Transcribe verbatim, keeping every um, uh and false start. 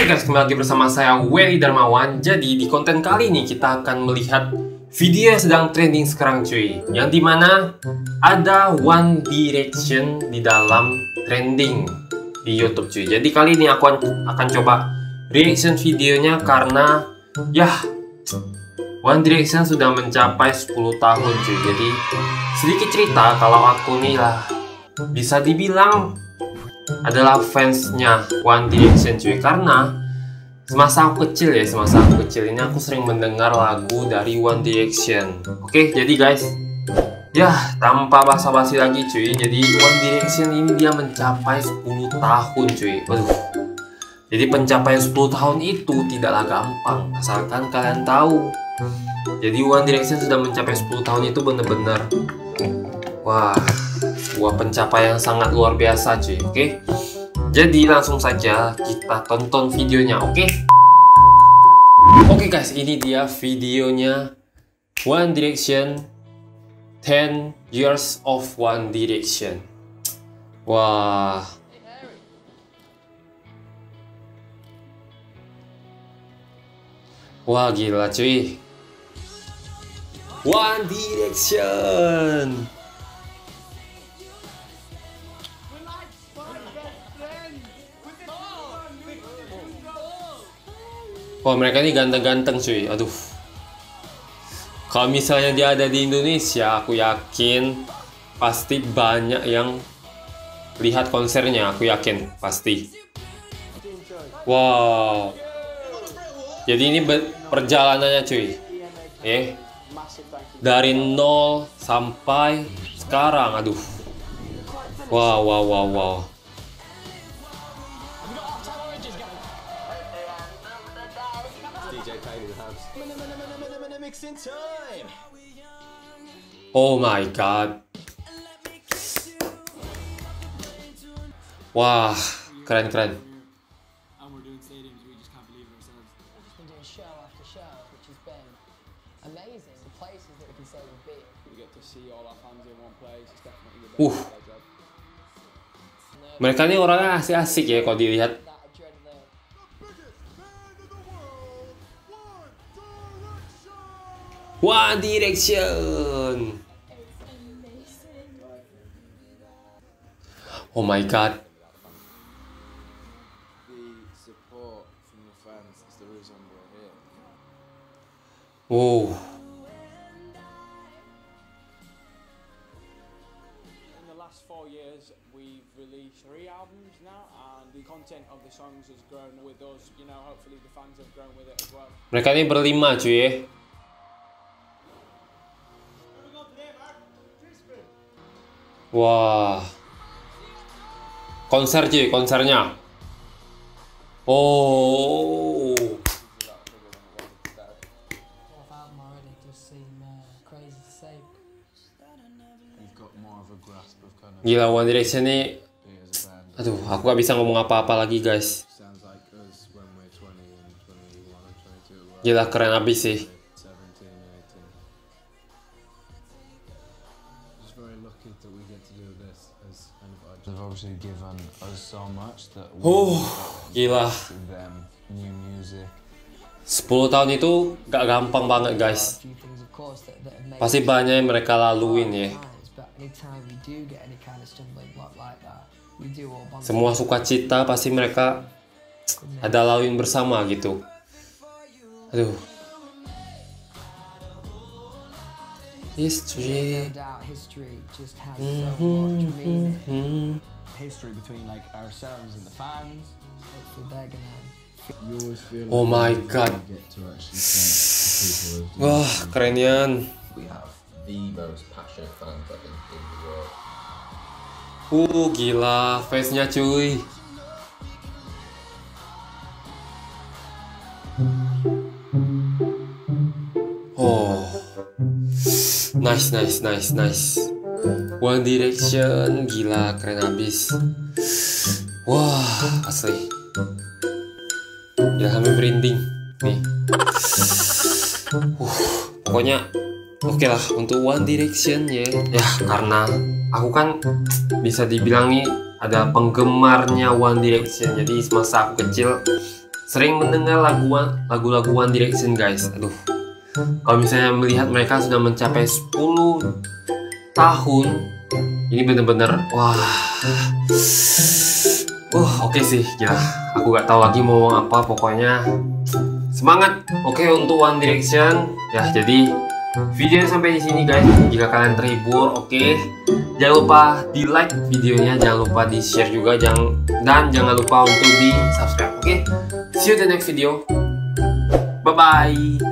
Oke guys, kembali lagi bersama saya Welly Darmawan. Jadi di konten kali ini kita akan melihat video yang sedang trending sekarang cuy, yang dimana ada One Direction di dalam trending di YouTube cuy. Jadi kali ini aku akan coba reaction videonya karena ya One Direction sudah mencapai sepuluh tahun cuy. Jadi sedikit cerita kalau aku nih lah bisa dibilang adalah fansnya One Direction cuy, karena semasa aku kecil ya, semasa aku kecil ini aku sering mendengar lagu dari One Direction. Oke, jadi guys, ya tanpa basa-basi lagi cuy, jadi One Direction ini dia mencapai sepuluh tahun cuy. Waduh. Jadi pencapaian sepuluh tahun itu tidaklah gampang, asalkan kalian tahu. Jadi One Direction sudah mencapai sepuluh tahun itu benar-benar wah, sebuah pencapaian yang sangat luar biasa cuy. Oke, jadi langsung saja kita tonton videonya. Oke Oke guys, ini dia videonya One Direction ten years of One Direction. Wah, wah gila cuy, One Direction. Wah, mereka ini ganteng-ganteng cuy. Aduh, kalau misalnya dia ada di Indonesia, aku yakin pasti banyak yang lihat konsernya. Aku yakin pasti. Wow. Jadi ini perjalanannya cuy. Eh, dari nol sampai sekarang. Aduh. Wow, wow, wow, wow. Oh my god. Wah, keren keren. Uh, mereka ini orangnya asik-asik ya kalau dilihat. One Direction. Oh my god. Wow. In the last four years, we've released three albums now, and the content of the songs has grown with us. You know, hopefully the fans have grown with it as well. Mereka ini berlima cuy ya. Wah, konser cuy, konsernya. Oh, gila One Direction ini. Aduh, aku gak bisa ngomong apa-apa lagi guys. Gila, keren abis sih. Oh, gila. sepuluh tahun itu gak gampang banget guys. Pasti banyak yang mereka laluin ya. Semua sukacita pasti mereka ada laluin bersama gitu. Aduh. History. Mm-hmm. History between like ourselves and the fans. Oh my god. Wah, kerenian. We have the most passionate fans I think in the world. Uh, gila, face-nya cuy. Oh. Nice, nice, nice, nice. One Direction, gila, keren abis. Wah, asli. Ya, sampai merinding nih. Uh, pokoknya oke okay lah untuk One Direction ya. Ya, karena aku kan bisa dibilang nih ada penggemarnya One Direction. Jadi semasa aku kecil sering mendengar lagu lagu-lagu One Direction guys. Aduh, kalau misalnya melihat mereka sudah mencapai sepuluh tahun, ini bener-bener wah. Uh, oke okay sih, gila. Aku gak tahu lagi mau ngomong apa, pokoknya semangat. Oke, okay, untuk One Direction ya. Jadi videonya sampai di sini guys. Jika kalian terhibur, oke, okay, jangan lupa di like videonya, jangan lupa di share juga, jangan dan jangan lupa untuk di subscribe. Oke, okay? See you the next video. Bye bye.